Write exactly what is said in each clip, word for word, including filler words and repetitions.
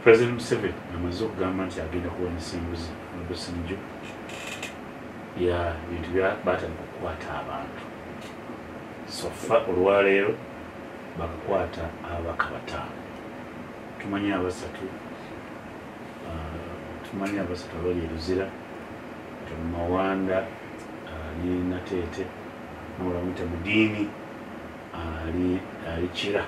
President Museveni amaze okugamba nti agenda kubunyisa embuzi mu Businju ya bintu bya batandika okukwata abantu. So fa olwaleero bakakwata ababaka bataano. Tumanyi abasatu tumanyi abasatu abali e Luzira, Mawanda ali Nateete, n'olamuyita Mudiini ali ali Kira.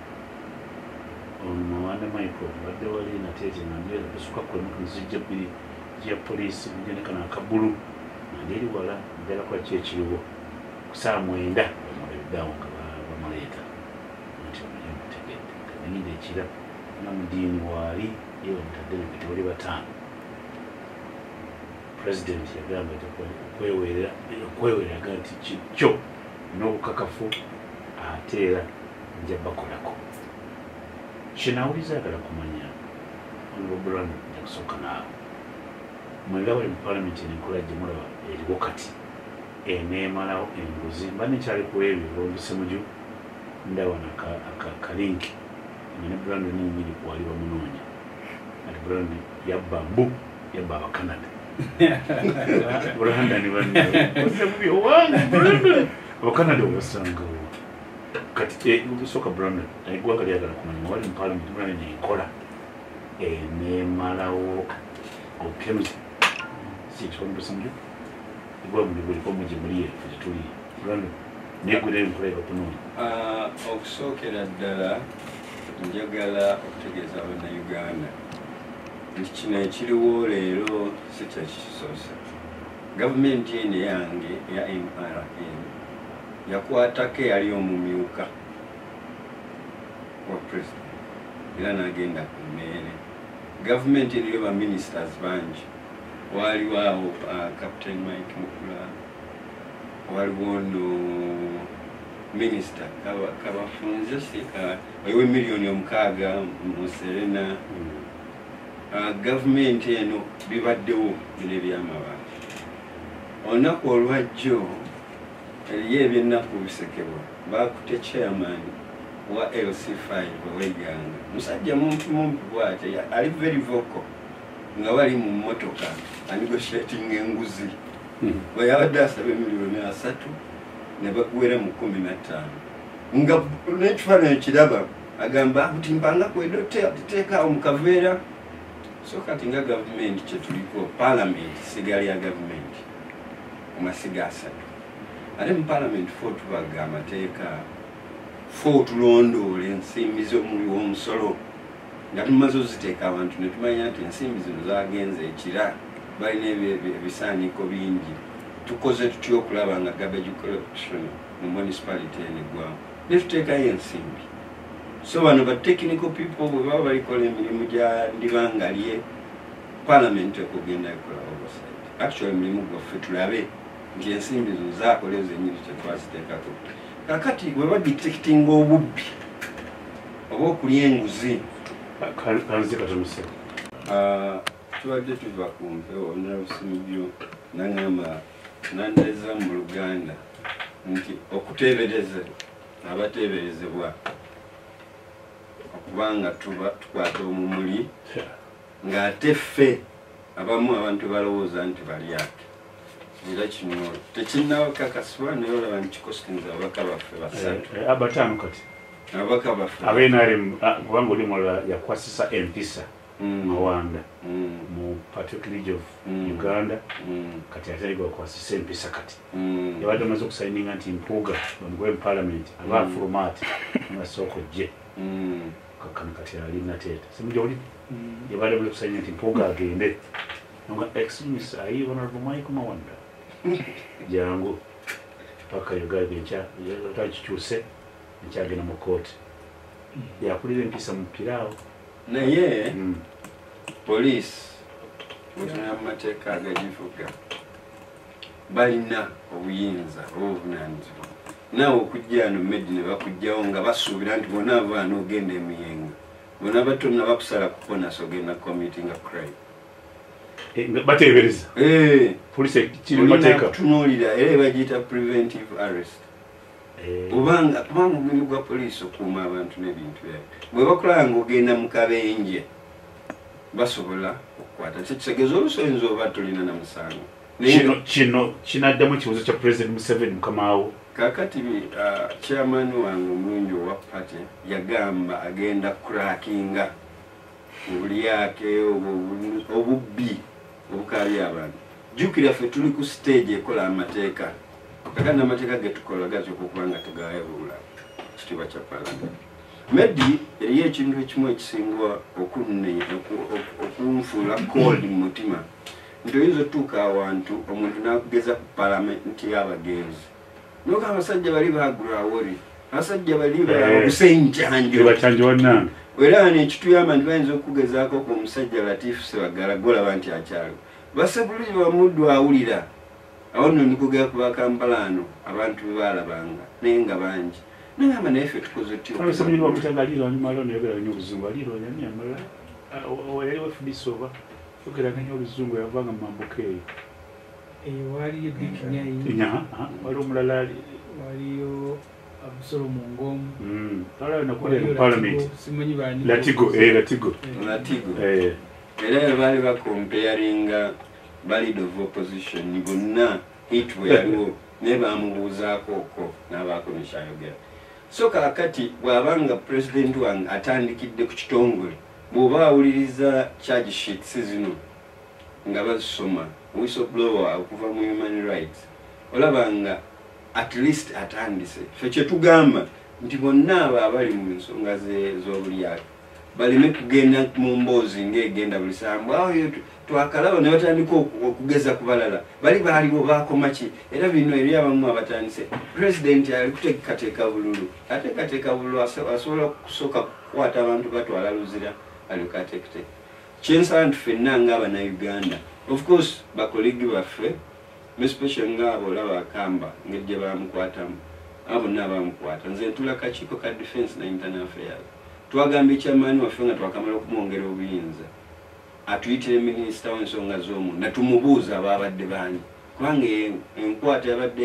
Ono Mawanda Michael badde wali Nateete nandiera basuka kwemu kuzijja bbiri ya poliisi mugendeka n'akabulu nandiri wala ndala kwa kye kiriwo kusaa mwenda bamaleddaawo nga bamaleeta nti omanyi mutegedde kananyide Kira na Mudiini waali ye bamutaddemu nti bali bataano. President yagamba nti okwewerera okwewerera nti kikyo n'obukakafu ate era nja bakolako. Kinawuliza agala kumanya Honorable Brown yakusooka naawe mwenga bali mu palamenti n'enkola gye mulaba eriwo kati eneemalawo enguzi mba nekyali kuwa ebyo olw'obusemuju ndawa akalinki ne Brown nenyini wali bamunoonya ati Brown yabba mbu yabba abakanada Brandon banne owange Brandon abakanada obasangawo kati soka Brandon aigwanga lyagala kumanya wali mu palamenti Brandon n'enkola eneemalawo obukemuzi sikitwani busemuju igwa muli buli ko muje muliye tuli Brandon negule enkola ebakunoonya. Okusookera ddala njagala okutegeeza Bannayuganda nti kino ekiriwo leero si kyekisoosa. Gavumenti eno yange ya M R N yakwatako eyali omumyuka wa president era n'agenda ku mmeere. Gavumenti eno yo baministers bangi waliwo awo Captain Mike Mukula, waliwo no minister kabafunze sika waliwo miliyoni omukaaga mu Serena. Gavumenti eno bibaddewo bino eby'amabaati. Olunaku olwajjo eriyo eby'ennaku bisekebwa baakute chairman wa L C five Weiganga, musajja mumpi mumpi bw'ati ali very vocal nga bali mu mmotoka anegotiating enguzi bwe yabadde asaba miliyoni asatu ne bakuwera mu kumi na ttaano nga n'ekifaananyi kiraba agamba kuti mpanga kwedotteekaawo mu kaveera. So kati nga gavumenti kye tuliko palamenti sigali ya gavumenti ku masiga asatu ate mu palamenti fo tubaga amateeka fo tulondoole ensimbi z'omuli w'omusolo nga tumaze oziteeka abantu ne tumanya nti ensimbi zino zagenze ekira balina ebisaaniiko bingi. Tukoze tutya okulaba nga garbage collection mu municipality eno eggwamu ne tuteekayo ensimbi. So bano ba technical people bwe baba balikola emirimu gya ndibangalye parliament ekugenda ekola oversight. Actually emirimu gwaffe tulabe nti ensimbi zo zaakola ezo ennyini tetwaziteekako. Kakati bwe badetectinga obubbi oba okulya enguzi kanzi katomuse tubadde tuva ku mpewo nabusimibyo naŋŋamba nanteeza mu Luganda nti okuteebereza abateeberezebwa okubanga tukwata omumuli ng'ate ffe abamu abantu balowooza nti balyake era kino tekinnakakasibwa naye olaba nti kikostinza ababaka baffe basatu abataano kati ababaka baffe abenarem kubanga oli mulala yakwasisa empisa Mawanda mu Patriot League of Uganda kati ate yakwasisa empisa kati yabadde amaze okusayininga nti Mpuuga bamugwe mu parliament aba format amasoko gye kakana kati ali Nateete simujja oli yabadde amaze okusayininga nti Mpuuga agende nga excuse ayi Honorable Mike Mawanda jangu paka Uganda ncha yatakikyuse nkyagenda mu kooti yakulira empisa mu piraawo naye poliisi bwetuna mu mateeka agagivuga balina obuyinza obuvunaanyizibwa naawe okujja ano Medi ne bakujjawo nga basuubira nti bona abaana ogenda emiyenga bona batonna bakusala ku konas ogenda committing a crime bateebereza poliisi kiri mu mateeka tunuulira era bagiyita preventive arrest kubanga kubanga omulimu gwa poliisi okuuma abantu n'ebintu byabwe bwe bakulaba ng'ogenda mu kabenje basobola okukwata kitegeeza olusoyinza oba tulina na musango kino kino kinaddamu ekibuuzo kya President Museveni mukamaawo kakati uh, chairman wange omulungi owa party yagamba agenda crackinga obuli yake obubbi obukaali abantu jukira ffe tuli ku stage ekola amateeka kakati amateeka getukola gazo okubanga tegayabula kitiibwa kya parliament maybe eriyo ekintu ekimu ekisingwa okunenya okunfuula cold mu mutima nti oyinza otuuka awantu omuntu n'akugeza ku parliament y'abagenzi noka abasajja bali bagrawori abasajja bali bakusenjanjo bachanjo wannanga era nekituyamba nti bayinza okugezaako ku musajja Latifu Sebagala golaba nti akyalo basebuliri bamuddu awulira awo nno nikugera ku bakampalano abantu bebalabanga naye nga bangi nagamba naye ffe tukoze tyosemenyi wakutanga alironya malone yogera nnyo oluzungu alironya nyamala yali wefudisa oba yogeranga nnyo oluzungu yavanga mu mambuka eyo waliyo dikinyai nya wali omulala waliyo abusolo mungomu mm ala nakolera mu parliament simanyi bani latigo eh latigo latigo eh era bali ba comparinga bali of opposition ni bonna hitwe yaliwo ne bamubuuzaako ko n'abaako nishayogera so kakati bwabanga president wange atandikidde ku kitongole bw'oba awuliriza charge sheets zino nga bazisoma whistleblower okuva mu human rights olabanga at least atandise ffe kyetugamba nti bonna abo abali mu nsonga z'obulyake baleme kugenda mu mboozi ng'egenda buli sambu awo twakalaba ne batandika okugeza ku balala bali baaliwo baakoma ki era bino eri abamu abatandise president ali kuteekateeka bululu ateekateeka bululu asobola kusooka kukwata abantu batwala luzira alyoka ateekateka kyensaba nti ffenna ng'abannayuganda of course bakolegi baffe especially ng'abo olaba akamba ng'ejje bamukwatamu abo bonna bamukwata nze ntula kakiiko ka defense na internal affairs twagamba ekyamaani waffe nga twakamala okumwongera obuyinza atuyitire minisita w'ensonga z'omu natumubuuza abaabadde baani kubanga enkwata yabadde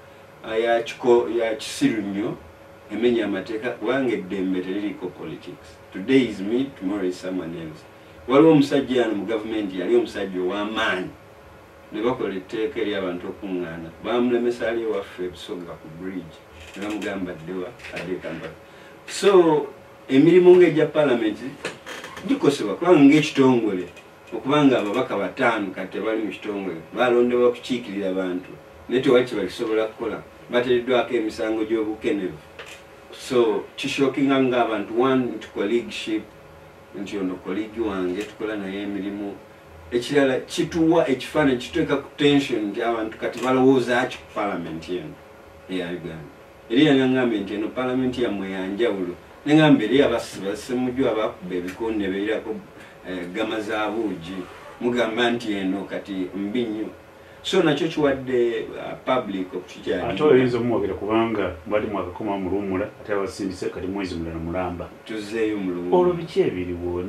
ya kisiru nnyo emenya amateeka kubanga eddembe teririiko politics today is me tomorrow is someone else waliwo omusajja yano mu gavumenti yali omusajja ow'amaanyi ne bakola etteeka eri abantu okuŋŋaana bamulemesa ali ewaffe ebisoga ku bridge ne bamugamba ddewa adde Kampala so emirimu ng'egya palamenti gikosebwa kubanga ng'ekitongole okubanga ababaka bataano kati bali mu kitongole balondebwa kukiikirira abantu naye tewali kye bakisobola kukola bateereddwako emisango gy'obukenevu so kishokinga ng'abantu one nti colleagueship nti ono kolegi wange tukola naye emirimu ekirala kituwa ekifaananyi kituteeka ku tension nti abantu kati balowooza ki ku palamenti eno eya Uganda eri yangambe nti eno palamenti yammwe yanjawulo neŋŋamba eri abasemujju abakuba ebikonde beerako gama za buugi mugamba nti eno kati mbi nnyo so nakyo kiwadde public okukikyali ate oyinza omumwogera kubanga bali mwakakoma mu luwummula ate abasindise kati mwezi mulala mulamba tuzeeyo mu luwummula olwo biki ebiriwo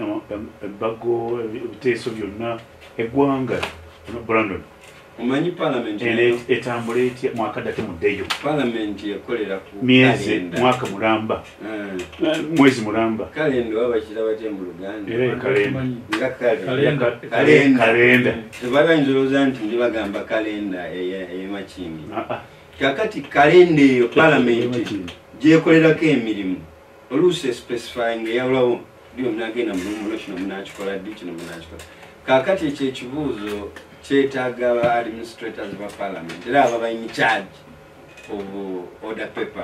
ebbago ebiteeso byonna eggwanga Brandon omanyi palamenti etambula etya mwaka ddate muddeyo palamenti yakolera ku myezi mwaka mulamba mwezi mulamba kalenda oba bakira batya mu Luganda era kalenda nga kalenda tebayinza olowooza nti ndi bagamba kalenda ey'emakingi kakati kalenda eyo palamenti gyekolerako emirimu oluusi especifying eyawulawo ndi omunagenda mu luwummula kino munakikola ddi kino munakikola kakati ekyo ekibuuzo kyetaaga aba administrators ba parliament era aba bayini charge of order paper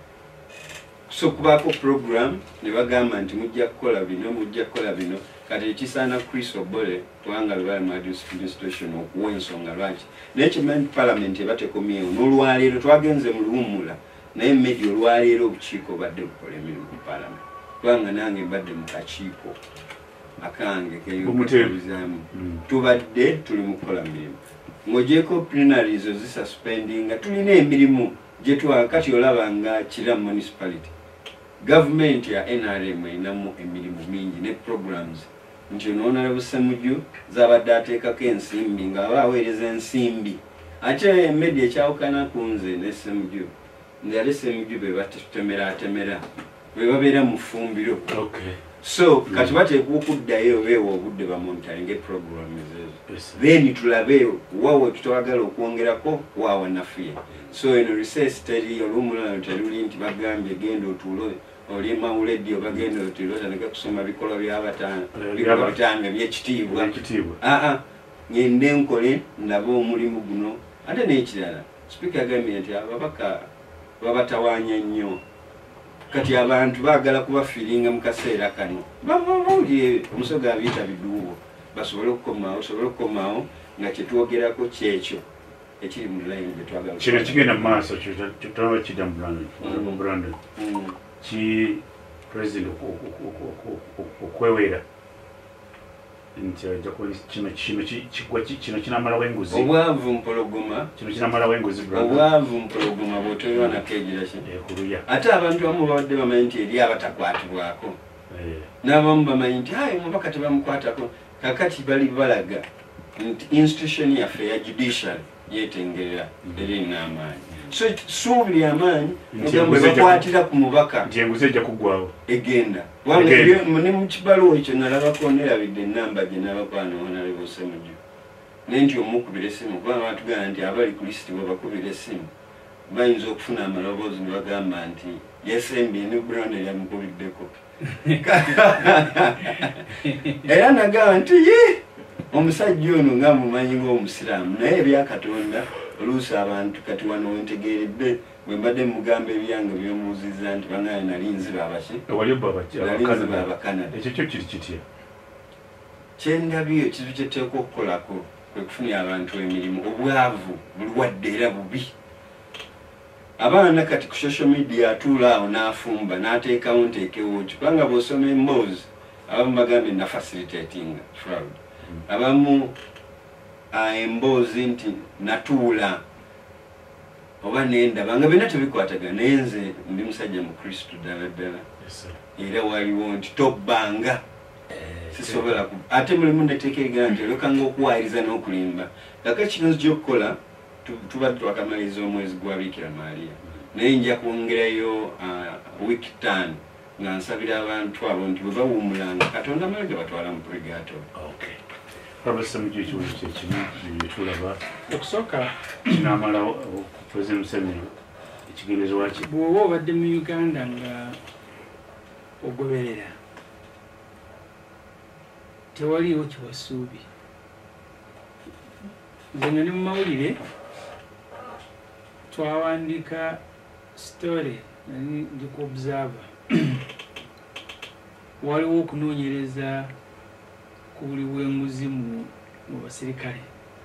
so kubaako program ne bagamba nti mujja kukola bino mujja kukola bino kati ekisaana Chris Obole kubanga bali mu administration okuwa ensonga lwaki naye kimanyi parliament eba tekomyewo n'olwaleero twagenze mu luwummula naye media olwaleero obukiiko badde bukola emirimu ku parliament kubanga nange mbadde mu kakiiko akange keyokubizamu tubadde tuli mu kukola mirimu ng'ogyeko plenaries ozisuspendinga tulina emirimu gyetwa kati olabanga Kira municipality government ya N R M erinamu emirimu mingi ne programs nti onoona busemujju zabadde ateekako ensimbi ng'aba aweereza ensimbi ate media ekyawukana ku nze ne Ssemujju nti ate Ssemujju be batemera atemera be babeera mu ffumbiro so kati bateekwa okuddayo beewa obudde bamonitalinga eprogramu ezeezo then tulabe wawe tutwagala okwongerako waawa nafuye so eno research teri olumulano teruli nti bagambye genda otuule oli mawuledio bagenda otuule otandika kusoma bikolwa byabatanga bitanga byekitiibwa aa ngende nkole ndaba omulimu guno ate n'ekirala sipiika agambye nti ababaka babatawaanya nnyo kati abantu baagala kubafiringa mu kaseera kano bamawulire omusoga abiyita biduubo basobole okukomawo osobole okukomawo nga kyetwogerako kyekyo ekiri mu line gyetwagala kino kigenda mu maaso kyotaba kidda mu Brandon ki president okwewera nti ajja kino kino kinamalawo enguzi obwavu mpologoma kino kinamalawo enguzi obwavu mpologoma bw'otoywa nakeegira ki ate abantu abamu babadde bamanyi nti eri abatakwatibwako n'abamu bamanyi nti ayi omubaka tebamukwatako kakati bali balaga nti institution yaffe ya judicial yetengerera erina amaanyi so suubiri amaanyi bwe bakwatira ku mubaka nti enguzi ejja kuggwawo egenda ne mu kibaluwa ekyo nalabako nerabidde enamba gye nabakwana onalebuusemujo naye nti omukubira essimu kubanga batugamba nti abali ku lisiti bwe bakubira essimu bayinza okufuna amaloboozi ne bagamba nti yesembi ne Brandon yamukubiddeko era nagamba nti ye omusajja ono nga mumanyi ng'omusiraamu naye ebyakatonda oluusi abantu kati wano wentegeeredde bwe mbadde mugamba ebyange byomuuzizza nti banaye nali nziba abaki nalinziba abakanada ekyo kyo kiri kitya kyendabyo ekizibu kyeteekwa okukolako kwe kufunira abantu emirimu obwavu bulwadde era bubi abaana kati ku social media atuula awo n'afumba n'ateekawo nteekewo ki kubanga bw'osoma emboozi abamu bagambye na facilitating fraud abamu emboozi nti natuula oba nendaba nga byonna tebikwatagana naye nze ndi musajja mu kristu ddala ddala era waliwo nti tobbanga sisobola ate mulimu neteeka egera nti olekanga okuwaayiriza n'okulimba kaka kino kyokukola tubadde twakamaliriza omwezi gwa Bikira Maria naye nja kwongerayo wiiki ttaano nga nsabira abantu abo nti bwe bawummulanga katonda amalega batwala mu purigatori Professor Mujichu kyekimu tulaba okusooka kinamala President Museveni ekigendezebwa ki bw'oba obadde mu Uganda nga ogoberera tewaliwo kiwasuubi nze nga ne mu mawulire twawandiika story nali ndi ku observer waliwo okunoonyereza ku buli bw'enguzi mu basirikale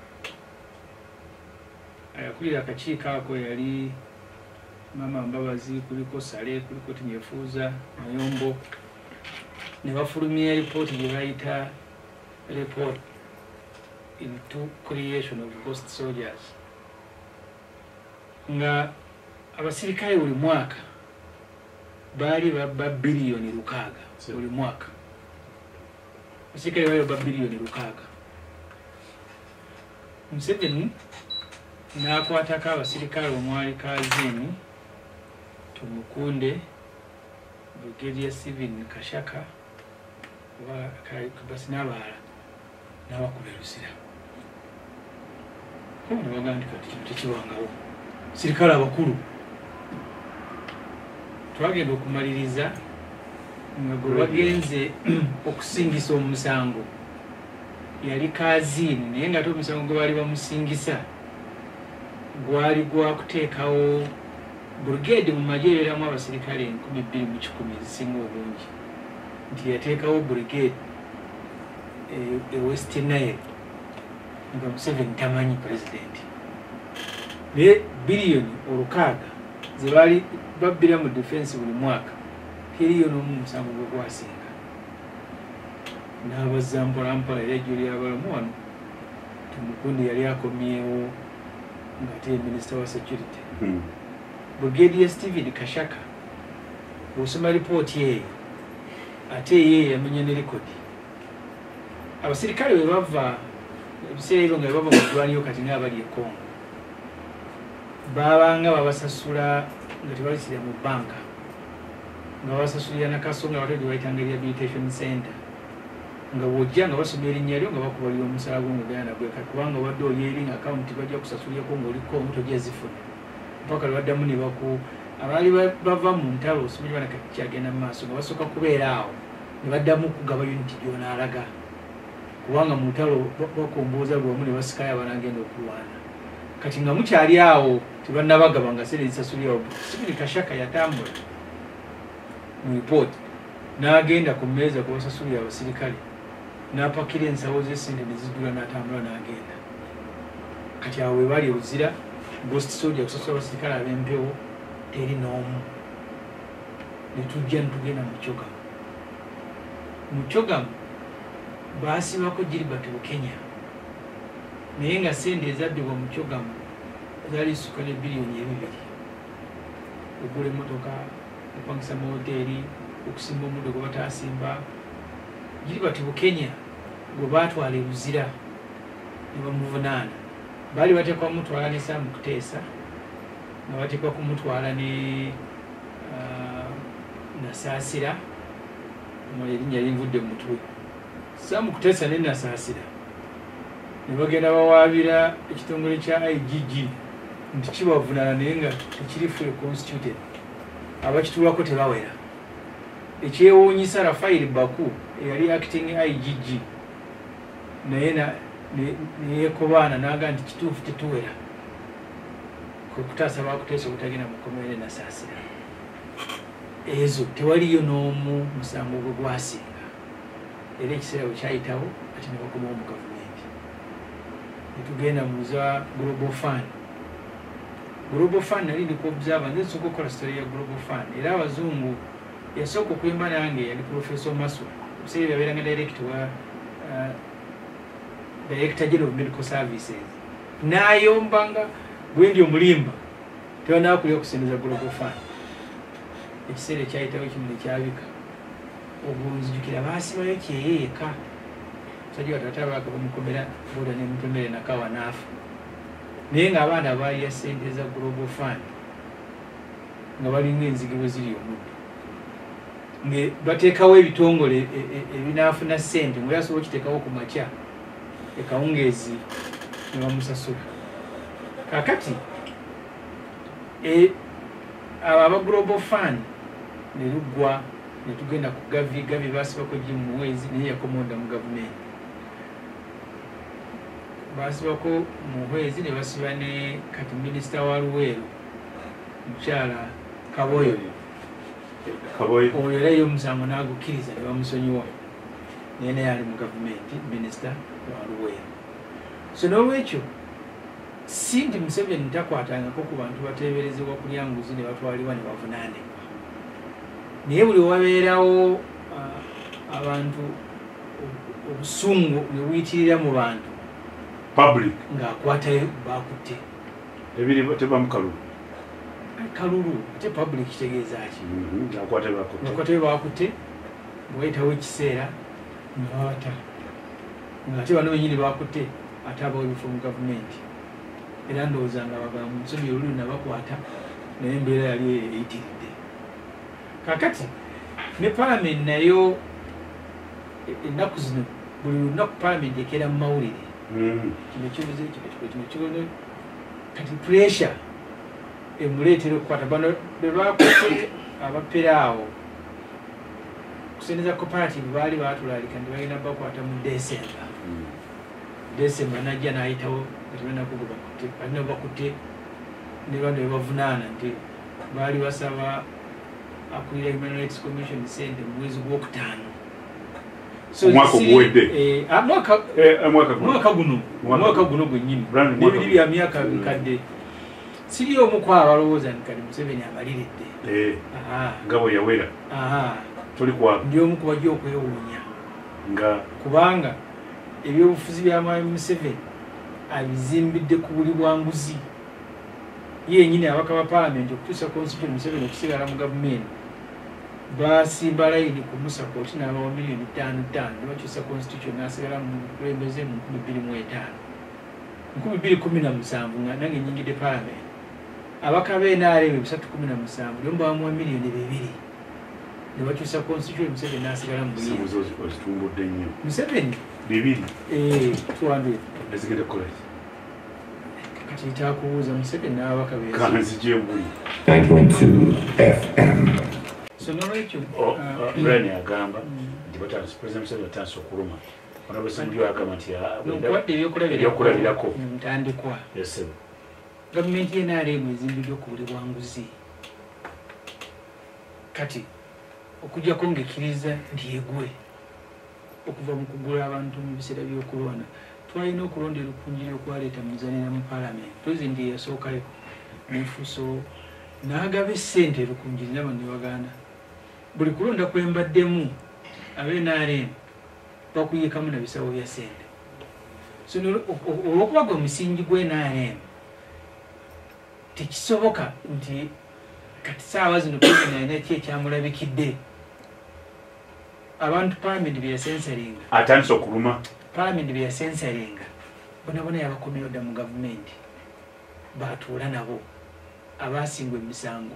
ayakulira akakiiko ako yali Mama Mbabazi kuliko Sale kuliko Tinyefuuza Mayombo ne bafulumya report gye bayita report into creation of ghost soldiers nga abasirikale buli mwaka baali babba biliyoni lukaaga buli mwaka abasirikale baali babba biliyoni lukaaga Museveni n'akwatako abasirikale omwali Kazini Tumukunde Brigadier Steven Kashaka wa basi n'abalala n'abakuba Lusira ne bagamba nti kati kino tekiwangawo sirikale abakulu twagenda okumaliriza nga gwe bagenze okusingisa omusango yali Kazini naye nga ate omusango gwe baali bamusingisa gwali gwakuteekawo brigade mu magye eramu abasirikale enkumi bbiri mu kikumi ezisinga obungi nti yateekawo brigade e West Nile nga Museveni tamanyi president naye biliyoni olukaaga ze baali babbira mu defense buli mwaka teriyo n'omu musango gwe gwasinga n'abazza mpolampola era ejjo lyabalamu wano Tumukunde yali akomyewo nga ate minister wa security hmm. Brigadier Steven Kashaka bw'osoma ripooti eyo ate ye yamenya ne rekodi abasirikale bwe bava ebiseera ebyo nga bwe bava mu ddwaniyo kati ng'abali e Congo babanga babasasula nga tebalisira mu banka nga basasulira nakaso nga batali bayitanga rehabilitation center nga wojja nga basomera erinnya lyo nga bakubalira omusaala gwo ng'ogenda nagwe kati kubanga obadde oli eri nga akawunti bajja kusasulirako ng'oliko omuto gyezifuna mpaka lwabaddamu ne baku abaali bava mu ntalo osomanyi bana kati kyagenda mu maaso nga basooka kubeera awo ne baddamu okugaba uniti gyonaalaga kubanga mu ntalo bakomboza lwamu ne basikayo abanagenda okulwana kati nga mukyali awo tebannabagaba nga sente zisasulirawo sibiri kashaka yatambula mu ripooti n'agenda ku mmeeza kubasasulira abasirikale n'apakira ensawo z'essente ne ziddula n'atambula n'agenda kati awo we bali obuzira ghost soldier kusasula abasirikale ab'empewo teri n'omu ne tujja ne tugenda mu kyogamu mu kyogamu baasibako Gilbert Bukenya naye nga sente ezaddibwa mu kyogamu zaali zisukka ne biliyoni ebibiri okugula emmotoka okupangisa mu hoteeri okusimba omuddo gwe bataasimba Gilbert Bukenya gwe baatwala e Luzira ne bamuvunaana baali bateekwa kumutwala ne Sam Kuteesa nga bateekwa kumutwala ne Nasaasira erinnya linvudde mu mutwe Sam Kuteesa ne Nasaasira ne bagenda bawaabira ekitongole kya I G G nti kibavunaana naye nga tekiri fully constituted abakituulako tebawera ekyewuunyisa Rafael Baku eyali acting I G G naye neyekobaana n'aga nti kituufu tetuwera kwe kutaasa Bakuteesa obutagenda mu kkomera ne Nasaasira ezo tewaliyo n'omu musango gwe gwasinga era ekiseera bwe kyayitawo ati ne bakomawo mu gavumenti ne tugenda mu za Global Fund Global Fund nali ndiko observa nze nsooka okukola story ya Global Fund era abazungu yasooka okuyimba nange yali Professor Maswa obuseera yabeeranga director wa uh, Director General of Medical Services n'ayombanga bwe ndi omulimba tebanaakulya okusendeza Global Fund ekiseera ekyayitawo kimu ne kyabika obunzijukira baasibayo kyeyeeka musajja watata baaka bamukomera buda nemutomere nakawa naafa naye ng'abaana baalya sente za Global Fund nga balinga enzige bwe ziri omuddo nge bateekawo ebitongole ebinaafuna ssente nga yasobola okiteekawo ku makya ekawungeezi ne bamusasula kakati aba Global Fund ne luggwa ne tugenda ku gavi gavi baasibako Jim Muhwezi naye yakomonda mu gavumenti baasibako Muhwezi ne basiba ne kati minisita wa Luweero mukyala Kaboyo oyo era ye omusango n'agukkiriza ne bamusonyiwa naye naye ali mu gavumenti minisita wa Luweero so n'olwekyo si nti Museveni takwatangako ku bantu bateeberezebwa kulya nguzi ne batwalibwa ne bavunaanibwa naye buli wabeerawo abantu obusungu ne buyitirira mu bantu public ng'akwatayo bakutte ebiri tebamu kalulu kalulu ate public kitegeeza ki akwatayo bakutte bwayitawo ekiseera ne babata ng'ate bano benyini bakutte ate abawo ebifo mu gavumenti era ndowooza nga baba mu nsobi oluli nabakwata naye embeera yali eyitiridde kakati ne palamenti nayo ennaku zino buli lunaku palamenti ekeera mu mawulire kino kibuze kino kibuze kati pressure emuleetera okukwata bano bebakutte abaperaawo kusendeza cooperative baali baatulaalika nti bagenda bakwata mu Desemba Desemba najja n'ayitawo atibenakubakutte alina bakutte ne bano bebavunaana nti baali basaba akulira Human Rights Commission sente mu mwezi gwokutaano omwaka oguwedde mwaka guno omwaka guno gwennyini n'ebiri bya myaka bikadde siri omu ku abalowooza nti kati Museveni amaliridde nga bwe yawera toli kwabo ndi omu ku bajja okwewuunya kubanga ebyobufuzi bya Mwami Museveni abizimbidde ku buli bwanguzi yennyini abaka ba palamenti okutuusa constitution Museveni okusigala mu gavumenti basimba layini ku musapoti n'abawa miliyoni ttaano ttaano ne bakyusa constitution n'asigala mu kulembeze mu nkumi bbiri mu etaano nkumi bbiri kumi na musanvu nga nange nnyingidde palamenti abaka b'N R M bisatu kumi na musanvu lyomba bamuwa miliyoni bibiri ne bakyusa constitution Museveni n'asigala mu buyinza. Ozitumbudde nnyo. Museveni bibiri eh two hundred ezigenda kukola kati itakubuuza Museveni n'aba kabeezi kanzije mbuli nine point two F M. so nolwekyo Brian agamba nti batandise President Museveni atandise okuluma Honorable Assembly agamba nti ebyokulabirako ntandikwa yes sir gavumenti ye n'aleemu ezimbiddwa ku buli bwanguzi kati okujjako ng'ekkiriza nti yegwe okuva mu kugula abantu mu biseera by'okulwana twalina okulondera okunjira okwaleeta muzanira mu paalamenti pulezidenti yasookayo nefuso n'agaba essente lukunjiri nabo ne baganda buli kulonda kwembaddemu abe n'aleemu bakuyikamu na bisawo bya ssente so olw'okuba gwe musingi gwe n'aleemu tekisoboka nti kati saawa zino pulezidenti alina ki ekyamulabikidde abantu paalamenti bye yasensalinga atandise okuluma paalamenti bye yasensalinga bonabona yabakomyewo dda mu gavumenti baatuula nabo abaasingwa emisango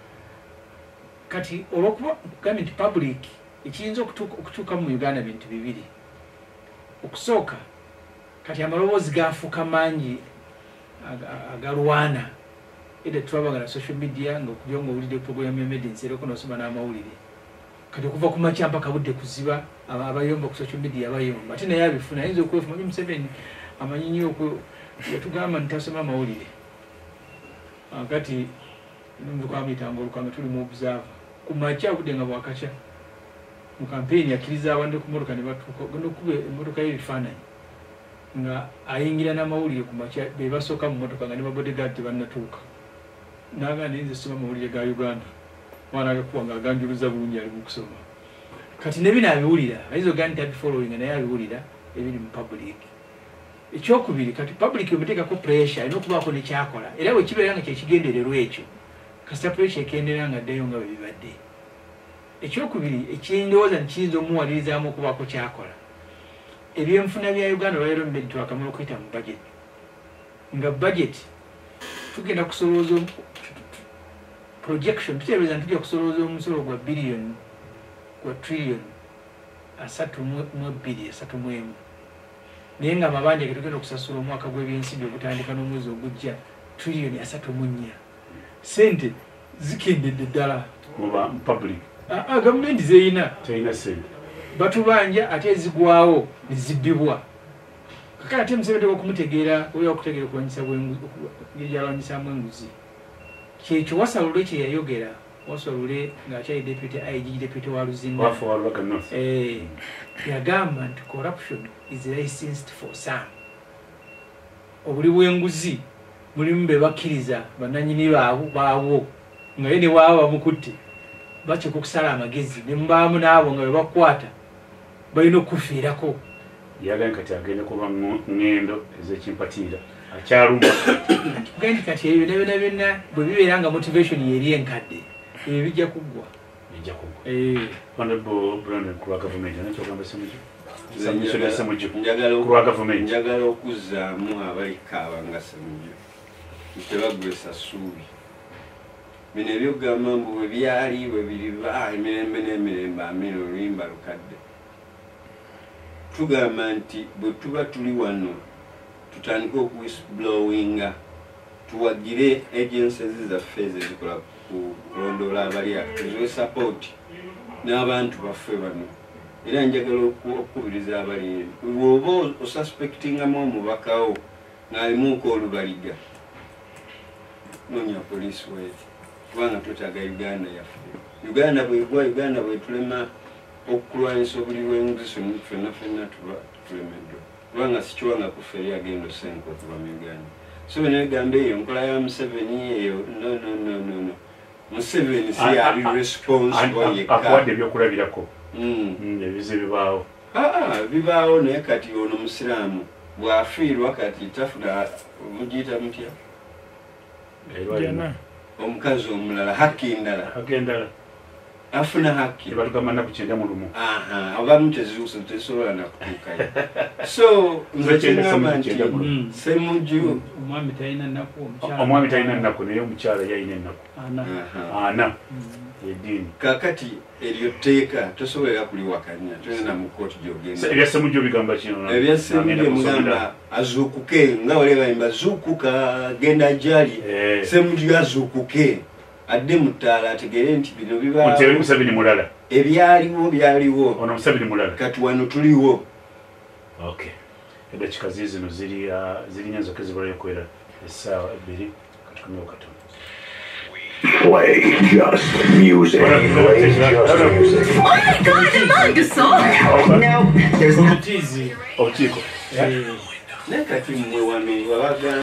kati olwokuba gavumenti public ekiyinza okutuuka mu Uganda bintu bibiri okusooka kati amaloboozi gaafuuka mangi agalwana edda twabagala social media ngaokubyo ngaowulidde program ya medinsi era okonosoma n'amawulire kati okuva ku makya mpaka budde kuziba abayomba ku social media abayomba ate naye abifuna ayinza okwefuna manyi Museveni amanyi nnyo yatugamba ntasoma amawulire kati numukamuyitanga olukanga tuli mu observe ku makya budde nga bwakakya mu kampeni akkiriza abantu ku motoka ne batuuka ogenda okuba emmotoka y'ebifaananyi nga ayingira n'amawulire ku makya be basooka mu motoka nga ne babodyguard tebannatuuka naga nze soma amawulire ga Uganda mwana agakuba nga aganjuluza bulungi ali mu kusoma kati ne bino abiwulira ayinza ogaa nti abifollowinga naye abiwulira ebiri mu public ekyokubiri kati public emuteekako pressure alina okubaako nekyakola era bwe kibeera nga kyekigendererwa ekyo kasita pressure ekendera nga ddayo nga bwe bibadde ekyokubiri ekindowooza nikiyinza omuwalirizaamu okubaako kyakola ebyenfuna bya Uganda olwaleero mmedi twakamala okuyita mu budget nga budget tugenda kusolooza projection tuteebereza ntujja kusolooza omusolo gwa billion gwa trillion asatu mu bbiri asatu mu emu naye nga amabanja ge tugenda okusasula omwaka gw'ebyensimbi ogutandika n'omwezi ogujja trillion asatu mu nnya sente zikendedde ddala muba public gavumenti zeyina teyina sente batubanja ate ezigwawo nezibbibwa kakati ate Museveni okumutegeera oyo okutegeera okulwanyisa gyalwanyisamu enguzi kyekyo wasalule kye yayogera wasalule ng'akyali deputy I G deputy wa Luzinda yagamba nti corruption is licensed for some obuli bw'enguzi mulimu be bakkiriza bannannyini baabwo nga ye ne waaba bamukutte bakyeka okusala amagezi ne mubaamu n'abo nga be bakwata balina okufiirako yagambye kati agenda kuba ngendo ez'ekimpatiira akyaluma gandi kati ebyo byonna byonna byonna bwe bibeera nga motivation yeri enkadde ebyo bijja kuggwa bijja kuggwa honorable Brandon ku lwa gavumenti anakyogamba Ssemujju njagala okuzzaamu abalikaaba nga Ssemujju tebagwesa ssuubi bino ebyogamba mbu bwe byali bwe biriba emirembe n'emirembe amina oluyimba lukadde tugamba nti bwe tuba tuli wano tutandike okuwhisblowinga tuwagire agencies zaffe ezikola kulondoola abali awo tuziwe support n'abantu baffe bano era njagala okukubiriza abali bw'oba osuspectingamu omubakawo ng'alimuuko olubaliga noonya poliisi weeti kubanga twetaaga Uganda yaffe Uganda bwegwa Uganda bwetulema okulwanyisa obuli bw'enguzi ffenna ffenna tuba tulemeddwa kubanga sikiwanga kuffe eri agenda osenka okuva mu Uganda so benegamba eyo nkola ya Museveni eyo no no no no no Museveni si ali responsible yekka akuwadde ebyokulabirako ebize bibaawo bibaawo naye kati ono musiraamu bw'afiirwa kati tafuna mugiyita mutya omukazi omulala haki endala afuna haki tebatugamba nnaku kyenda mu lumu abamu tezisobola nakutuukayo so nze kyengamba nti Ssemujju omwami talina nnaku omwami talina nnaku naye omukyala yalina ennaku ana eddiini kakati eryo tteeka tosobolera kuliwakanya tolina mu kooti gyogenda ebyasemujjo bigamba kino ebyasemujjo mugamba azuukuke nga wale bayimba zuukuka genda jali semujjo azuukuke adde mu ttaala ategere nti bino bibaawo Museveni mulala ebyaliwo byaliwo ono Museveni mulala kati wano tuliwo okay eddakiika zino ziri zirinya zokka zibulayo kwera essaawa ebbiri katukomyewo katono Play just music. Play just music. Oh my god, a manga song! No, there's no. obukiiko naye kati mmwe wano wabaga